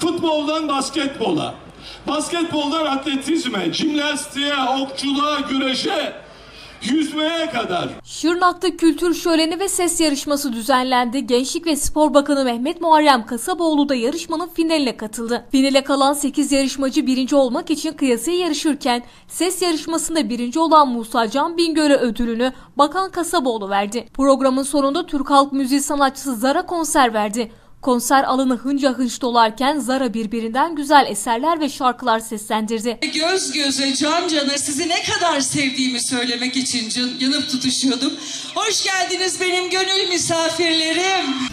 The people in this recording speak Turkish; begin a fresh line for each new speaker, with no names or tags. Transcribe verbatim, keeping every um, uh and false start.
Futboldan basketbola, basketboldan atletizme, jimnastiğe, okçuluğa, güreşe, yüzmeye kadar.
Şırnak'ta kültür şöleni ve ses yarışması düzenlendi. Gençlik ve Spor Bakanı Mehmet Muharrem Kasaboğlu da yarışmanın finaline katıldı. Finale kalan sekiz yarışmacı birinci olmak için kıyasıya yarışırken ses yarışmasında birinci olan Musa Can Bingöl'e ödülünü Bakan Kasaboğlu verdi. Programın sonunda Türk halk müziği sanatçısı Zara konser verdi. Konser alanı hınca hınç dolarken Zara birbirinden güzel eserler ve şarkılar seslendirdi.
Göz göze, can cana sizi ne kadar sevdiğimi söylemek için yanıp tutuşuyordum. Hoş geldiniz benim gönül misafirlerim.